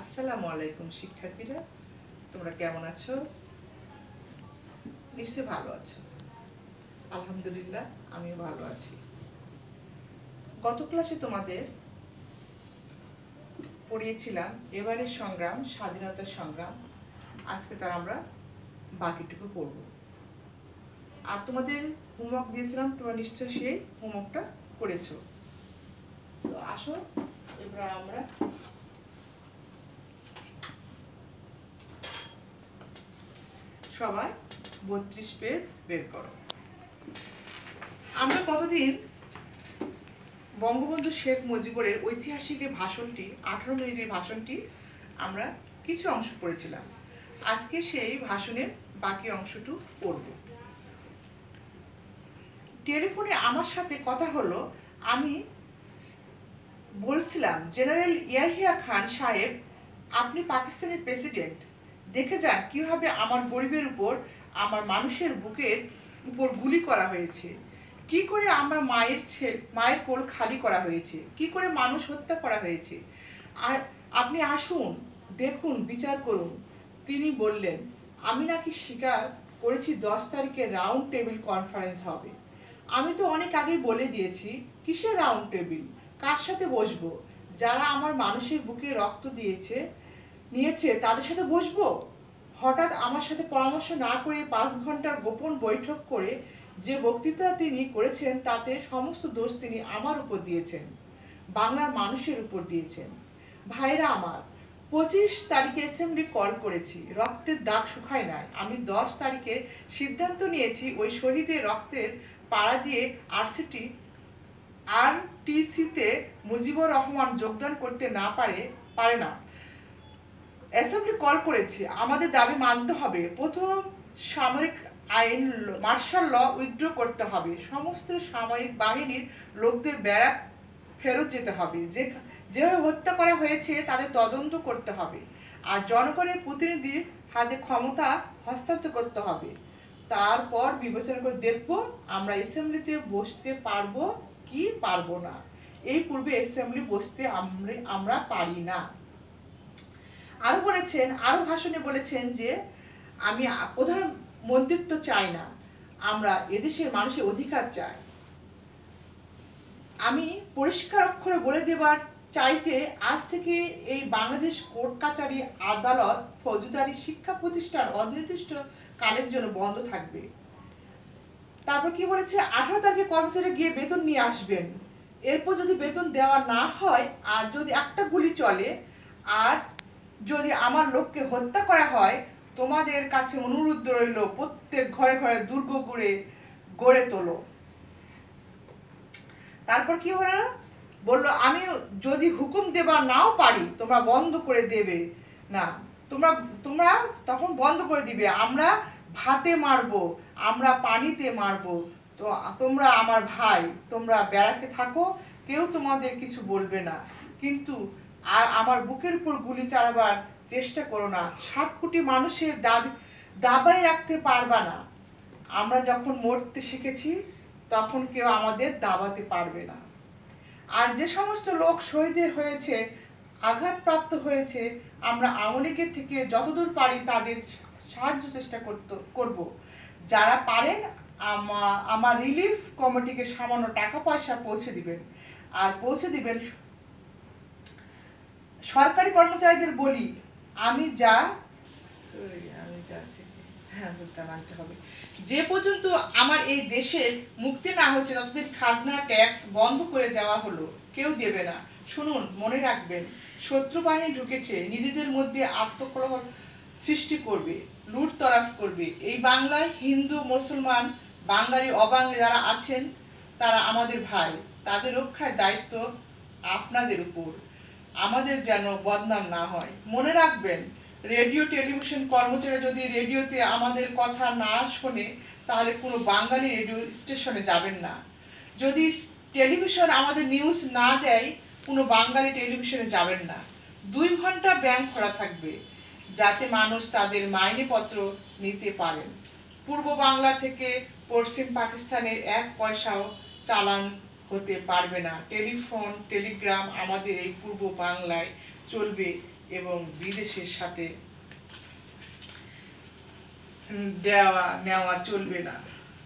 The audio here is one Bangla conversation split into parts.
আসসালামু আলাইকুম শিক্ষার্থীরা, তোমরা কেমন আছো? নিশ্চয়ই ভালো আছো। আলহামদুলিল্লাহ, আমিও ভালো আছি। গত ক্লাসে তোমাদের পড়িয়েছিলাম এবারের সংগ্রাম, স্বাধীনতার সংগ্রাম। আজকে তার আমরা বাকিটুকু পড়ব। আর তোমাদের হোমওয়ার্ক দিয়েছিলাম, তোমরা নিশ্চয়ই সেই হোমওয়ার্কটা করেছো। তো আসো এবার আমরা সবাই 32 পেজ বের করো। আমরা কতদিন বঙ্গবন্ধু শেখ মুজিবুরের ঐতিহাসিক ভাষণটি 18 মিনিটের ভাষণটি আমরা কিছু অংশ পড়েছিলাম। আজকে সেই ভাষণের বাকি অংশটুকু পড়ব। টেলিফোনে আমার সাথে কথা হলো। আমি বলছিলাম, জেনারেল ইয়াহিয়া খান সাহেব, আপনি পাকিস্তানের প্রেসিডেন্ট, দেখে যান কিভাবে আমার গরিবের উপর, আমার মানুষের বুকের উপর গুলি করা হয়েছে, কি করে আমার মায়ের কোল খালি করা হয়েছে, কি করে মানুষ হত্যা করা হয়েছে। আর আপনি আসুন, দেখুন, বিচার করুন। তিনি বললেন, আমি নাকি স্বীকার করেছি 10 তারিখে রাউন্ড টেবিল কনফারেন্স হবে। আমি তো অনেক আগেই বলে দিয়েছি, কিসের রাউন্ড টেবিল, কার সাথে বসবো? যারা আমার মানুষের বুকে রক্ত নিয়েছে তাদের সাথে বসবো? হঠাৎ আমার সাথে পরামর্শ না করে 5 ঘন্টার গোপন বৈঠক করে যে বক্তৃতা তিনি করেছেন, তাতে সমস্ত দোষ তিনি আমার উপর দিয়েছেন, বাংলার মানুষের উপর দিয়েছেন। ভাইরা আমার, 25 তারিখে অ্যাসেম্বলি কল করেছি, রক্তের দাগ শুকায় নাই। আমি 10 তারিখে সিদ্ধান্ত নিয়েছি, ওই শহীদের রক্তের পাড়া দিয়ে আরটিসিতে মুজিবুর রহমান যোগদান করতে পারে না। অ্যাসেম্বলি কল করেছি, আমাদের দাবি মানতে হবে। প্রথম সামরিক আইন, মার্শাল ল উইথড্র করতে হবে। সমস্ত সামরিক বাহিনীর লোকদের ব্যারাক ফেরত যেতে হবে। যেভাবে হত্যা করা হয়েছে তাদের তদন্ত করতে হবে। আর জনগণের প্রতিনিধির হাতে ক্ষমতা হস্তান্তর করতে হবে। তারপর বিবেচনা করে দেখব আমরা অ্যাসেম্বলিতে বসতে পারবো কি পারবো না। এই পূর্বে অ্যাসেম্বলি বসতে আমরা পারি না। আরো ভাষণে বলেছেন যে আমি প্রধানমন্ত্রিত্ব চাই না, আমরা এদেশের মানুষের অধিকার চাই। আমি পরিষ্কার অক্ষরে বলে দেবার চাই যে আজ থেকে এই বাংলাদেশ কোর্ট কাচারি, আদালত, ফৌজদারি, শিক্ষা প্রতিষ্ঠান অনির্দিষ্ট কালের জন্য বন্ধ থাকবে। তারপর কি বলেছে, 18 তারিখে কর্মচারী গিয়ে বেতন নিয়ে আসবেন। এরপর যদি বেতন দেওয়া না হয়, আর যদি একটা গুলি চলে, আর যদি আমার লোককে হত্যা করা হয়, তোমাদের কাছে অনুরোধ রইল, প্রত্যেক ঘরে ঘরে দুর্গ গড়ে তোলো। তারপর কি বললো, আমি যদি হুকুম দেবা নাও পারি, তোমরা বন্ধ করে দেবে না, তোমরা তখন বন্ধ করে দিবে। আমরা ভাতে মারবো, আমরা পানিতে মারবো। তো তোমরা আমার ভাই, তোমরা ব্যারাকে থাকো, কেউ তোমাদের কিছু বলবে না, কিন্তু আর আমার বুকের উপর গুলি চালাবার চেষ্টা করো না। 7 কোটি মানুষের দাবাই রাখতে পারবা না। আমরা যখন মরতে শিখেছি, তখন কেউ আমাদের দাবাতে পারবে না। আর যে সমস্ত লোক শহীদ হয়েছে, আঘাতপ্রাপ্ত হয়েছে, আমরা আওয়ামী লীগের থেকে যতদূর পারি তাদের সাহায্য চেষ্টা করব। যারা পারেন আমার রিলিফ কমিটিকে সামান্য টাকা পয়সা পৌঁছে দিবেন। সরকারি কর্মচারীদের বলি, মানতে হবে, যে পর্যন্ত আমার এই দেশের মুক্তি না হচ্ছে, ততদিন খাজনা ট্যাক্স বন্ধ করে দেওয়া হলো, কেউ দেবে না। শুনুন, মনে রাখবেন, শত্রু বাহিনী ঢুকেছে, নিজেদের মধ্যে আত্মকলহ সৃষ্টি করবে, লুটতরাজ করবে। এই বাংলায় হিন্দু, মুসলমান, বাঙালি, অবাঙালি যারা আছেন, তারা আমাদের ভাই। তাদের রক্ষার দায়িত্ব আপনাদের উপর। আমাদের যেন বদনাম না হয়। মনে রাখবেন, রেডিও টেলিভিশন কর্মচারী যদি রেডিওতে আমাদের কথা না শোনে, তাহলে কোনো বাঙালি রেডিও স্টেশনে যাবেন না। যদি টেলিভিশন আমাদের নিউজ না দেয়, কোনো বাঙালি টেলিভিশনে যাবেন না। 2 ঘন্টা ব্যাংক খোলা থাকবে, যাতে মানুষ তাদের মাইনেপত্র নিতে পারেন। পূর্ব বাংলা থেকে পশ্চিম পাকিস্তানের 1 পয়সাও চালান হতে পারবে না। টেলিফোন টেলিগ্রাম আমাদের এই পূর্ব বাংলায় চলবে এবং বিদেশের সাথে দেওয়া নেওয়া চলবে না।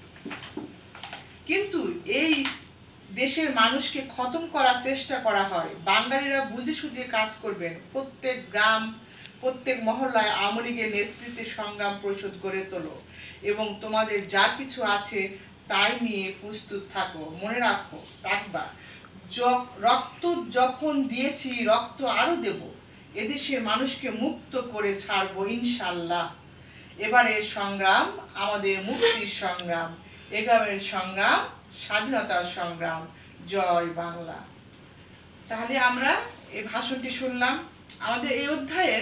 কিন্তু এই দেশের মানুষকে খতম করার চেষ্টা করা হয়। বাঙালিরা বুঝে সুঝে কাজ করবেন। প্রত্যেক গ্রাম প্রত্যেক মহল্লায় আওয়ামী লীগের নেতৃত্বে সংগ্রাম পরিষদ গড়ে তোলো এবং তোমাদের যা কিছু আছে তাই নিয়ে প্রস্তুত থাকো। মনে রাখবা রক্ত যখন দিয়েছি রক্ত আরো দেব। এদেশের মানুষকে মুক্ত করে ছাড়বো ইনশাল্লাহ। এবারের সংগ্রাম আমাদের মুক্তির সংগ্রাম, এবারের সংগ্রাম স্বাধীনতার সংগ্রাম। জয় বাংলা। তাহলে আমরা এই ভাষণটি শুনলাম। আমাদের এই অধ্যায়ের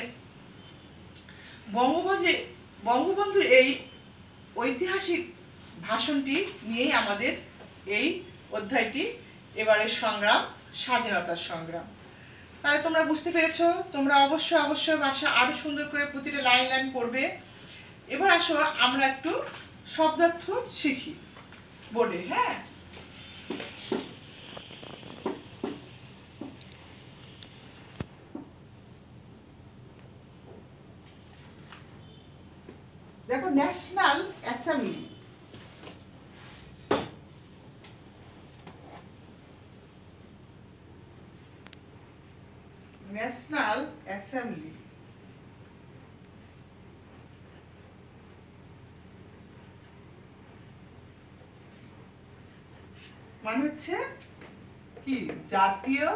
বঙ্গবন্ধুর এই ঐতিহাসিক ভাষণটি নিয়েই আমাদের এই অধ্যায়টি, এবারের সংগ্রাম স্বাধীনতার সংগ্রাম। তাহলে তোমরা বুঝতে পেরেছো। তোমরা অবশ্যই ভাষা আরো সুন্দর করে প্রতিটা লাইন লাইন পড়বে। এবার আসো আমরা একটু শব্দার্থ শিখি বোর্ডে। হ্যাঁ, দেখো ন্যাশনাল অ্যাসেম্বলি, ন্যাশনাল অ্যাসেম্বলি মানে হচ্ছে কি? জাতীয়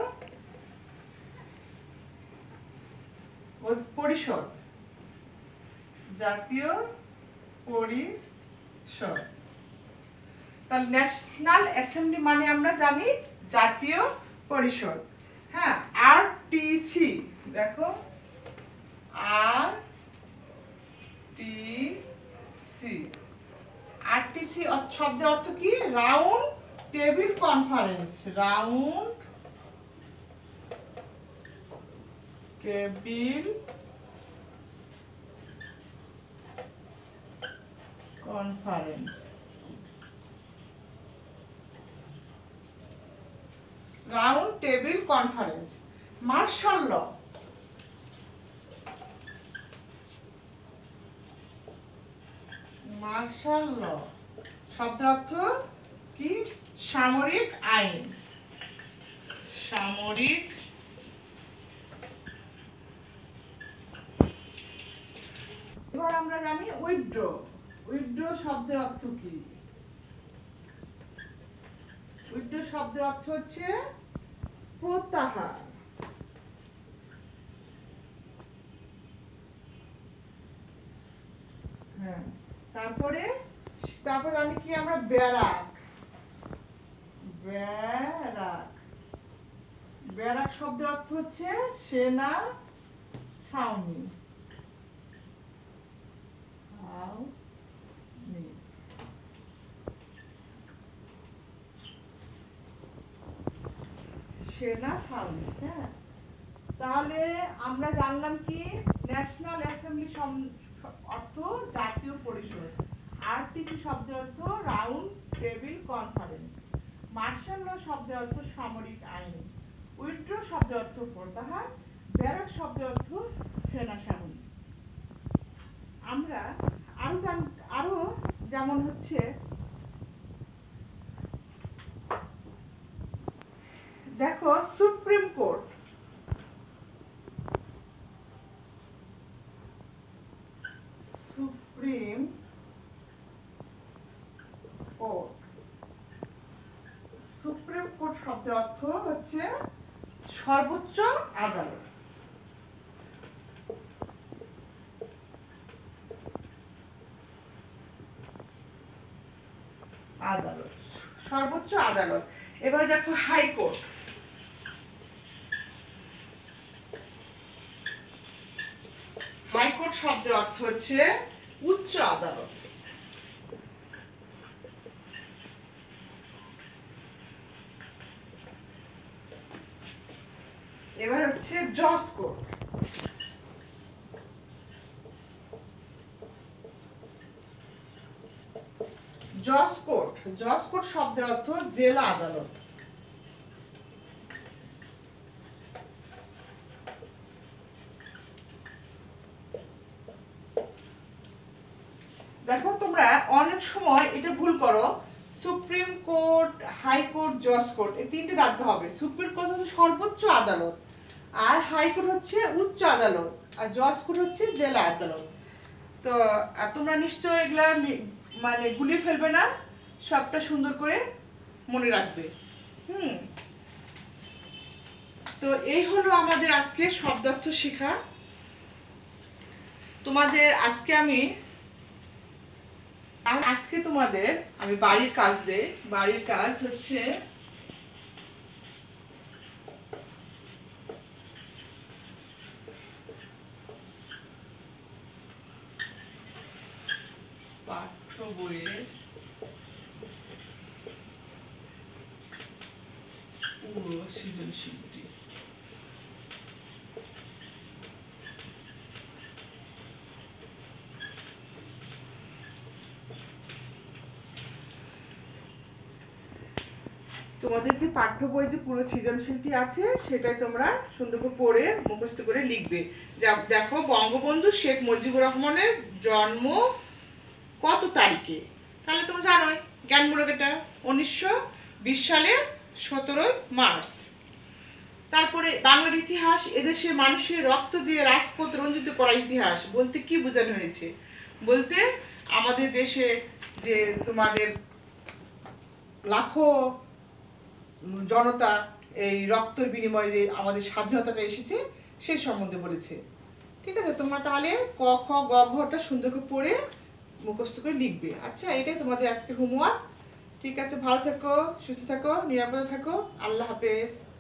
পরিষদ, জাতীয় পরিষদ। তাহলে ন্যাশনাল অ্যাসেম্বলি মানে আমরা জানি জাতীয় পরিষদ। হ্যাঁ, আরটিসি, দেখো আরটিসি, আরটিসি শব্দের অর্থ কি? Round table conference, round table conference, round table conference. Martial law, martial law শব্দের অর্থ কি? সামরিক আইন, সামরিক এবার আমরা জানি উইথড্র, উইথড্র শব্দের অর্থ কি? উইথড্র শব্দের অর্থ হচ্ছে প্রত্যাহার। হ্যাঁ, তারপরে জানি কি আমরা? ব্যারাক, ব্যারাক, ব্যারাক শব্দের অর্থ হচ্ছে সেনা ছাউনি। সেনা ছাউনি। হ্যাঁ, তাহলে আমরা জানলাম কি? ন্যাশনাল অ্যাসেম্বলি অর্থ জাতীয় পরিষদ, আরটিসি শব্দের অর্থ round table conference, martial law শব্দের অর্থ সামরিক আইন, উইথড্র শব্দের অর্থ প্রত্যাহার, ব্যারাক শব্দের অর্থ সেনা ছাউনি। আমরা আরো যেমন হচ্ছে দেখো supreme court, supreme court, supreme court শব্দের অর্থ হচ্ছে সর্বোচ্চ আদালত। আদালত, সর্বোচ্চ আদালত। এবারে দেখো হাইকোর্ট, হাইকোর্ট শব্দের অর্থ হচ্ছে উচ্চ আদালত। এবার হচ্ছে জজ কোর্ট, জজ কোর্ট, জজ কোর্ট শব্দের অর্থ জেলা আদালত। দেখো তোমরা অনেক সময় এটা ভুল করো, সুপ্রিম কোর্ট, হাইকোর্ট, জজ কোর্ট এই তিনটে জানতে হবে। সুপ্রিম কোর্ট হচ্ছে সর্বোচ্চ আদালত, আর হাইকোর্ট হচ্ছে উচ্চ আদালত, আর জজ কোর্ট হচ্ছে জেলা আদালত। তো তোমরা নিশ্চয় এগুলা মানে গুলিয়ে ফেলবে না, সবটা সুন্দর করে মনে রাখবে। তো এই হলো আমাদের আজকে শব্দার্থ শেখা। তোমাদের আজকে তোমাদের আমি বাড়ির কাজ দেই। বাড়ির কাজ হচ্ছে পাঠ্য বইয়ের পুরো সৃজনশীলটি। তোমাদের যে পাঠ্য বই যে পুরো সৃজনশীলটি আছে সেটাই তোমরা সুন্দর করে পড়ে মুখস্থ করে লিখবে। দেখো বঙ্গবন্ধু শেখ মুজিবুর রহমানের জন্ম কত তারিখে, তাহলে তোমরা জানোই জ্ঞানমূলক এটা 1920 সালে 17 মার্চ। তারপরে বাংলার ইতিহাস, এদেশের মানুষের রক্ত দিয়ে রাজপথ রঞ্জিত করার ইতিহাস বলতে কি বোঝানো হয়েছে? বলতে আমাদের দেশে যে তোমাদের লাখো জনতা এই রক্তের বিনিময়ে যে আমাদের স্বাধীনতাটা এসেছে সে সম্বন্ধে বলেছে। ঠিক আছে, তোমরা তাহলে ক খ গ ঘটা সুন্দর করে পড়ে মুখস্থ করে লিখবে। আচ্ছা, এটাই তোমাদের আজকের হোমওয়ার্ক। ঠিক আছে, ভালো থাকো, সুস্থ থাকো, নিরাপদে থাকো। আল্লাহ হাফেজ।